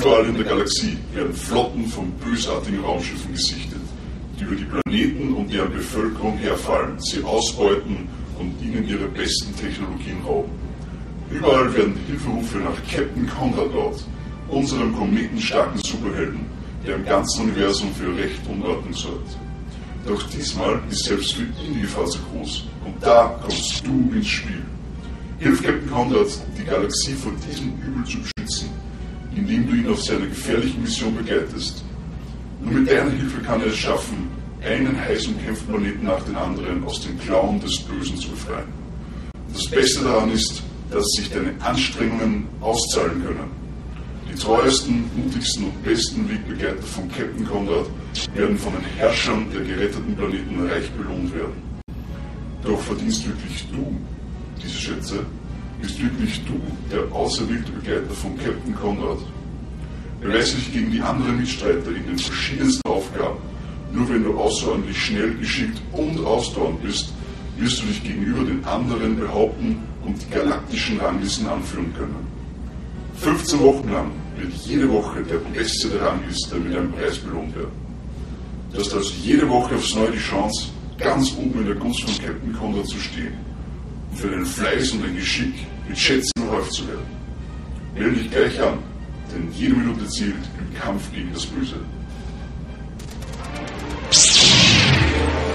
Überall in der Galaxie werden Flotten von bösartigen Raumschiffen gesichtet, die über die Planeten und deren Bevölkerung herfallen, sie ausbeuten und ihnen ihre besten Technologien rauben. Überall werden Hilferufe nach Captain Conrad laut, unserem kometenstarken Superhelden, der im ganzen Universum für Recht und Ordnung sorgt. Doch diesmal ist selbst für ihn die Gefahr zu groß und da kommst du ins Spiel. Hilf Captain Conrad, die Galaxie vor diesem Übel zu beschützen, indem du ihn auf seiner gefährlichen Mission begleitest. Nur mit deiner Hilfe kann er es schaffen, einen heiß umkämpften Planeten nach dem anderen aus den Klauen des Bösen zu befreien. Und das Beste daran ist, dass sich deine Anstrengungen auszahlen können. Die treuesten, mutigsten und besten Wegbegleiter von Captain Conrad werden von den Herrschern der geretteten Planeten reich belohnt werden. Doch verdienst wirklich du diese Schätze? Bist wirklich du der auserwählte Begleiter von Captain Conrad? Beweise dich gegen die anderen Mitstreiter in den verschiedensten Aufgaben. Nur wenn du außerordentlich schnell, geschickt und ausdauernd bist, wirst du dich gegenüber den anderen behaupten und die galaktischen Ranglisten anführen können. 15 Wochen lang wird jede Woche der Beste der Rangliste mit einem Preis belohnt werden. Du hast also jede Woche aufs Neue die Chance, ganz oben in der Gunst von Captain Conrad zu stehen und für deinen Fleiß und dein Geschick mit Schätzen überhäuft zu werden. Melde dich gleich an, denn jede Minute zählt im Kampf gegen das Böse.